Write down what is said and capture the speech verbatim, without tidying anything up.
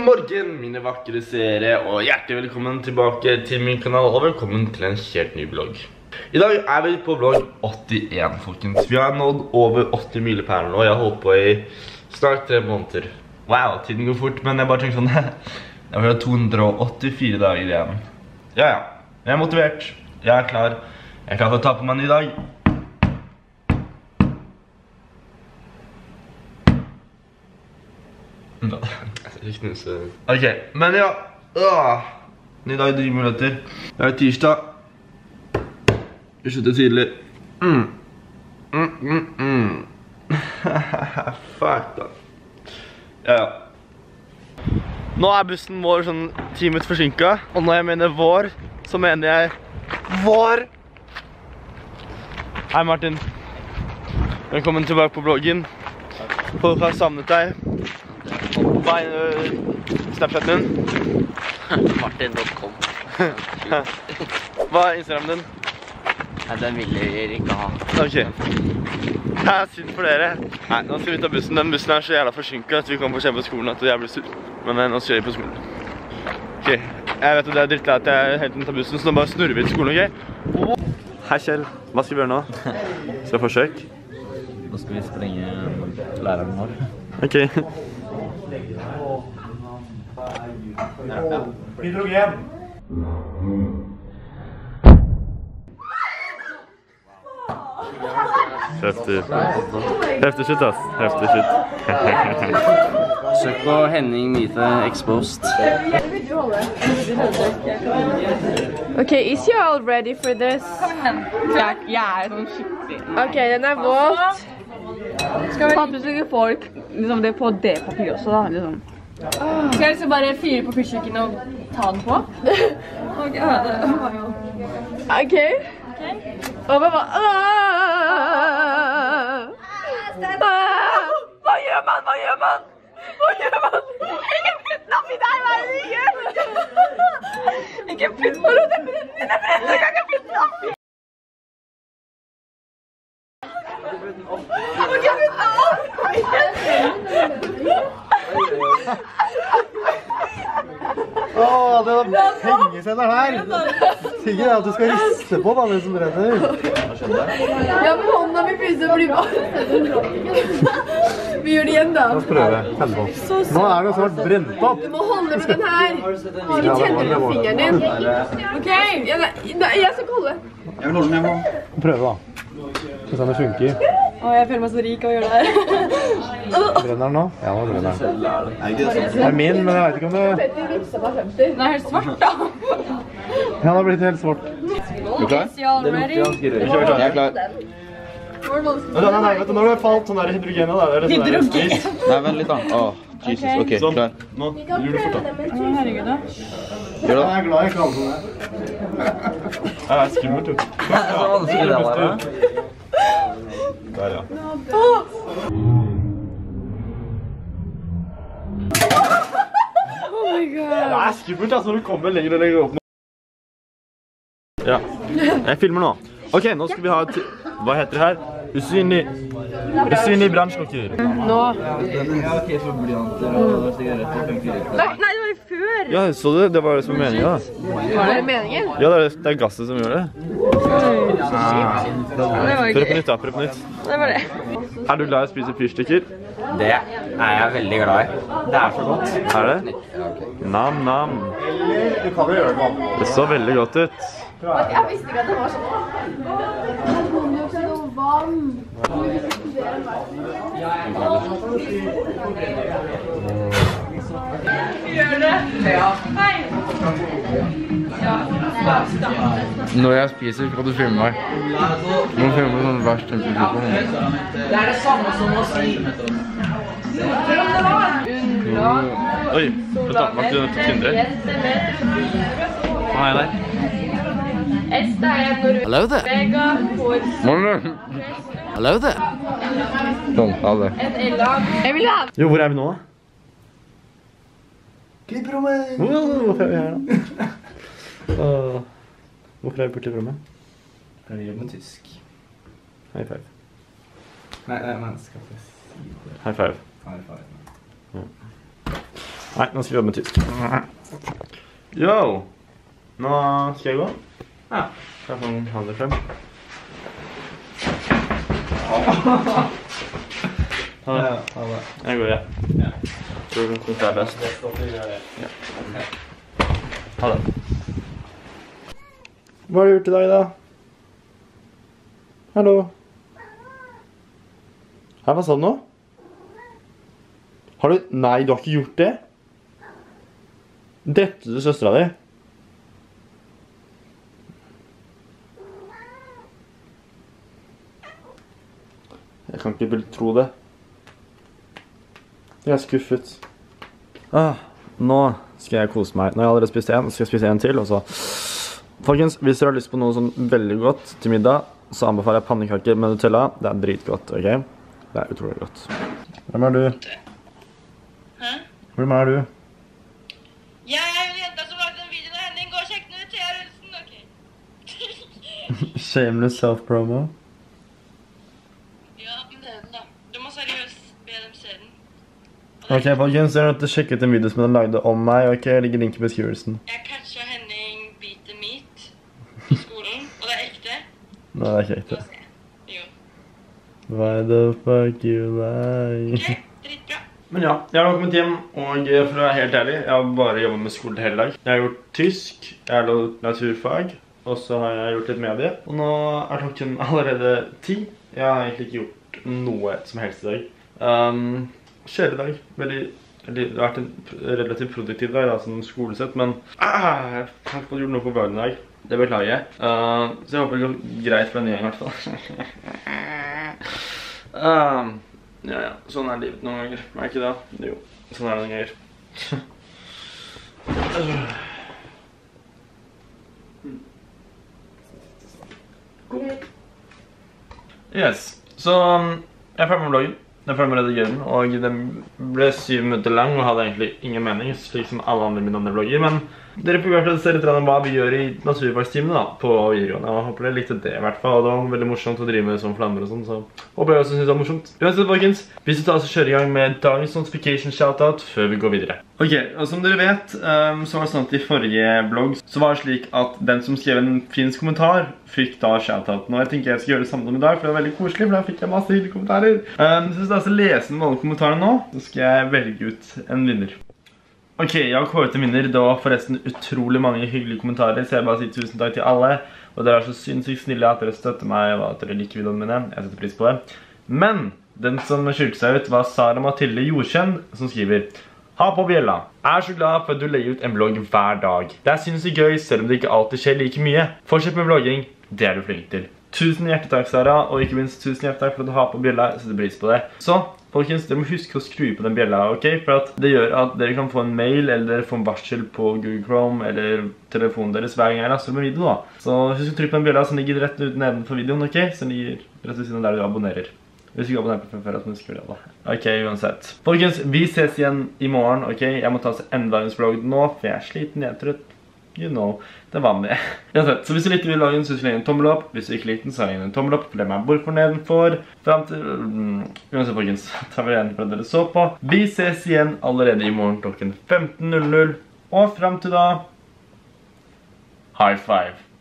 God morgen, mine vakre seere, og hjertelig velkommen tilbake til min kanal, og velkommen til en helt ny vlogg. I dag er vi på vlogg åttien, folkens. Vi har nådd over åtti milepæler nå, og jeg har holdt på i snart tre måneder. Wow, tiden går fort, men jeg bare tenker sånn, jeg har to hundre og åttifire dager igjen. Ja, ja, jeg er motivert, jeg er klar, jeg er klar for å ta på meg en ny dag. Ok, men ja, Åh. Ny dag, nye muligheter. Det er tirsdag. Vi slutter tidlig. Mm. Mm, mm, mm. Fuck da. Ja, ja. Nå er bussen vår sånn ti minutter forsinket, og når jeg mener vår, så mener jeg vår. Hei Martin. Velkommen tilbake på vloggen. Folk har savnet deg. Hva er Snapchaten din? Martin punktum com. Hva er Instagramen din? Nei, den vil jeg ikke ha. Ok. Det er synd for dere. Nei, nå skal vi ta bussen. Den bussen er så jævla forsinket at vi kommer for sent på skolen at jeg blir sur. Men nå skal vi på skolen. Ok, jeg vet at det er drittlei at jeg helt inn tar bussen, så nå bare snurrer vi til skolen, ok? Hei Kjell, hva skal vi gjøre nå? Skal vi forsøk? Nå skal vi sprenge læreren vår. Ok. Hydrogen. Heftig. Heftig shit, ass. Heftig shit. Søk på Henning Mythe Exposed. Okay, is you all ready for this? Jeg, jeg er sånn skikkelig. Ok, den er våt. Skal vi plutselig folk liksom det på det papir også da, liksom. Skal jeg liksom bare fyre på fyrstikken og ta den på? Ok, ja, det var jo... Ok. Og hva var... Hva gjør man? Hva gjør man? Hva gjør man? Ikke putt den oppi der, hva er det du gjør? Ikke putt den oppi der, den er brent, du kan ikke putte den oppi. Jeg må ikke putte den oppi. Åh, det er pengesender her. Sikkert er at du skal riste på da, det som brenner. Ja, men hånda mi fyser blir bare. Vi gjør det igjen da. La oss prøve. Held på. Nå er det snart brent opp. Du må holde med den her. Ikke tenne med fingeren din. Ok, ja, nei, jeg skal holde. Jeg vil holde den, jeg må. Prøve da. Se om det funker. Åh, jeg føler meg så rik av å gjøre det her. Brenner den nå? Ja, nå brenner den. Det er min, men jeg vet ikke om det... Den er helt svart da. Ja, den har blitt helt svart. Du klar? Is you all ready? Jeg er klar. Nei, nei, vet du, når det har falt sånn der hydrogenet da, det er det sånn der spis. Nei, vent litt da. Åh, Jesus, ok, Sånn, klar. nå, gjør det fort da. Å, herregud da. Gjør det. Jeg er glad jeg ikke hadde sånn der. Det er skummelt, du. Det er så vanskelig det var da. Der, ja. Oh my god. Det er skummelt altså, når du kommer lenger og lenger opp nå. Ja, jeg filmer nå. Ok, nå skal vi ha et... Hva heter det her? Usynlig... Usynlig brannslokker. Nå. Nei, nei, det var jo før. Ja, så du? Det var det som var meningen da. Var det meningen? Ja, det er, det er gasset som gjør det. Det var Prøv på nytt da, prøv på nytt. Det var det. Er du glad i å spise fyrstikker? Det er jeg veldig glad i. Det er så godt. Er det? Nam, nam. Du kan jo gjøre det vanlig. Det så veldig godt ut. Jeg visste ikke at det var sånn. Det kommer jo ikke noe vann. Gjør det? Ja. Hei! Når jeg spiser, skal du filme meg. Du må filme sånn verst temperatur. Det er det samme som å si. Oi, vent da, var ikke det nødt til Tinder? Hva er der? Hello there. Hello there. Sånn, ha det. Jeg vil ha. Jo, hvor er vi nå da? Klipprommet! Hvorfor er vi her da? Uh, hvorfor er vi på klipprommet? Er det hjemme tysk? High five. Nei, nei, men skal vi si det. High five. High five. Ja. Nei, nå skal vi jobbe med tysk. Yo! Nå skal jeg gå. Ja, jeg får en handel frem. Ha det. Jeg går, ja. Tror du det er best? Ja. Ha det. Hva har du gjort i dag, da? Hallo? Her, hva sa du nå? Har du... Nei, du har ikke gjort det? Drepte du søstera di? Jeg kan ikke tro det. Jeg er skuffet. Ah, nå skal jeg kose meg. Nå har jeg allerede spist en, så skal jeg spise en til, og så... Folkens, hvis dere har lyst på noe sånn veldig godt til middag, så anbefaler jeg pannekaker med Nutella. Det er dritgodt, ok? Det er utrolig godt. Hvem er du? Hæ? Hvem er du? Jeg er jo jenta som lagde den videoen av Henning. Gå og sjekk den ut, Thea Rulsen, ok? Shameless self-promo. Ja, men det er den da. Du må seriøst be dem se den. Ok, folkens, dere er nødt til å sjekke ut en video som den lagde om meg, ok? Jeg ligger link i beskrivelsen. Jeg catcha Henning bite meat på skolen, og det er ekte. Nei, det er ikke ekte. La oss se. Jo. Why the fuck you lie? Ok, dritbra. Men ja, jeg har kommet hjem, og for å være helt ærlig, jeg har bare jobbet med skole hele dag. Jeg har gjort tysk, jeg har gjort naturfag, og så har jeg gjort litt medie. Og nå er klokken allerede ti. Jeg har egentlig ikke gjort noe som helst i dag. Um, kjedelig dag. Veldig, veldig, det har vært en relativt produktiv dag, da, som skolesett, men ah, jeg har ikke fått gjort noe på hverdagen i dag. Det beklager jeg. Uh, så jeg håper det går greit for denne gangen i hvert fall. um, ja, ja. Sånn er livet noen ganger. Er ikke det? Jo, sånn er det noen ganger. Yes. Så um, jeg er ferdig med vloggen. Jeg er ferdig med å redigere den, og den ble syv minutter lang og hadde egentlig ingen mening, slik som alle andre mine andre vlogger, men dere får i hvert fall se litt om hva vi gjør i naturfagstimene da, på videoene. Jeg håper dere likte det i hvert fall, og det var veldig morsomt å drive med sånn flammer og sånn, så håper jeg også synes det var morsomt. Uansett, folkens, hvis du tar oss og kjører i gang med dagens notification shoutout før vi går videre. Ok, og som dere vet, um, så var det sånn at i forrige vlogg så var det slik at den som skrev en finsk kommentar fikk da shoutout. Nå jeg tenker jeg skal gjøre det samme om i dag, for det var veldig koselig, for da fikk jeg masse hyggelige kommentarer. Um, så hvis jeg altså leser med alle kommentarene nå, så skal jeg velge ut en vinner. Ok, jeg har kåret en vinner. Det var forresten utrolig mange hyggelige kommentarer, så jeg bare sier tusen takk til alle. Og dere er så sinnssykt snille at dere støtter meg, og at dere liker videoene mine. Jeg setter pris på det. Men den som skilte seg ut var Sara Mathilde Jordkjenn, som skriver: Ha på bjella. Jeg er så glad for at du legger ut en vlogg hver dag. Det er sinnssykt gøy, selv om det ikke alltid skjer like mye. Fortsett med vlogging, det er du flink til. Tusen hjertetakk, Sara, og ikke minst tusen hjertetakk for at du har på bjella, så det blir på det. Så, folkens, dere må huske å skru på den bjella, ok? For at det gjør at dere kan få en mail, eller få en varsel på Google Chrome, eller telefonen deres hver gang jeg laster med video, da. Så husk å trykke på den bjella som ligger rett ut nedenfor videoen, ok? Som ligger rett ved siden der du abonnerer. Hvis du ikke abonnerer på før, så må du skru det da. Ok, uansett. Folkens, vi ses igjen i morgen, ok? Jeg må ta oss enda en vlogg nå, for jeg er sliten, jeg er trøtt. You know, det var med. Uansett, så hvis du likte vloggen, så sleng en tommel opp. Hvis du ikke likte den, så sleng en tommel opp, for det er meg hvorfor nedenfor. Frem til... Uansett, folkens, ta vel igjen for at dere så på. Vi ses igjen allerede i morgen klokken femten null null. Og frem til da... High five.